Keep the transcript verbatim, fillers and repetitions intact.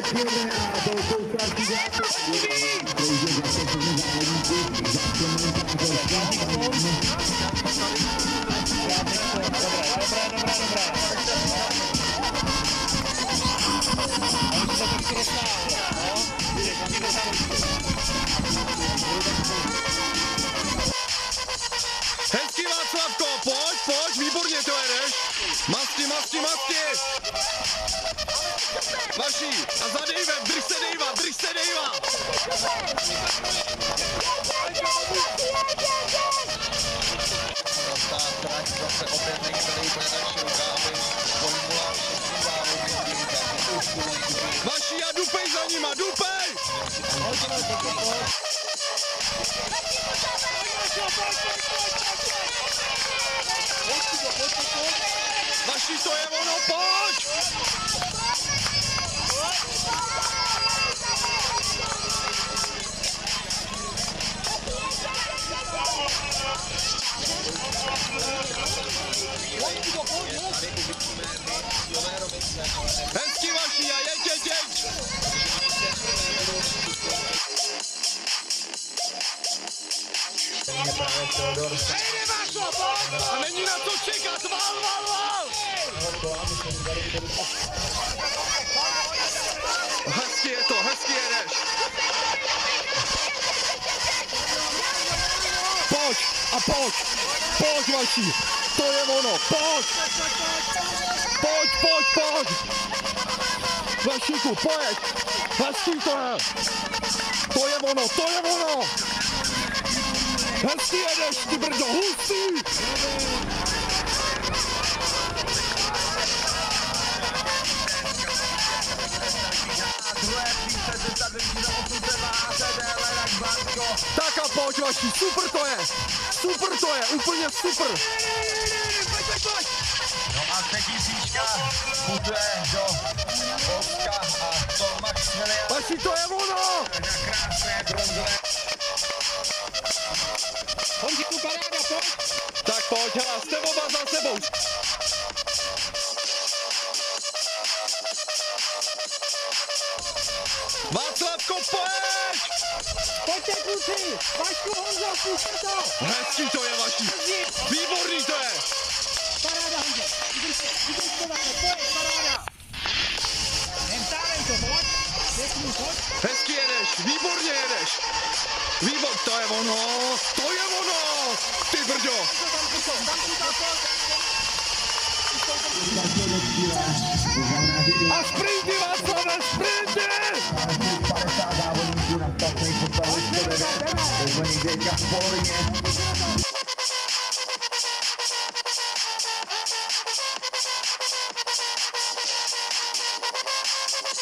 Hezký Václavko, pojď, pojď, výborně to jedeš. Masti, masti, masti. Vaší, a za Dejvem, drž se Dejva, drž se Dejva. Zase opět některý naše rukávy, formula všechny závodníky, Vaší a dupej za nima, dupej! Vaší, to je ono, pojď! Hezký Vaší a jeď, jeď, jeď! A není na co čekat, vál, vál, vál! Hezky je to, hezky jedeš! Pojď a pojď, pojď Vaší, to je ono, pojď! Pojď, pojď, pojď! Vašíku, pojď! Hezký to je! To je ono, to je ono! Hezký jedeš, ty brdo, hustý! Tak a pojď Vaší, super to je! Super to je, úplně super! No a třetí příčka putuje do Polska a to Maximilian. Vaší, to je ono! Na krásné bronzové. Honziku, paráda, pojď! Tak pojď, hele, jste oba za sebou. Václavko, pojď! Pojďte kluci! Vašku, Honzo, pušte to! Hezký to je, Vaší! Výborný to je! Paráda, Honzo! Vydrž to, vydrž to, pojď, paráda! Nemtávej to, pojď! Pěkný, pojď! Hezky jedeš, výborně jedeš! Výbor, to je ono! To je ono! Ty brďo! A sprinty, Václave, sprinty! padesát závodníků na statných postavách, to je někde v Polně.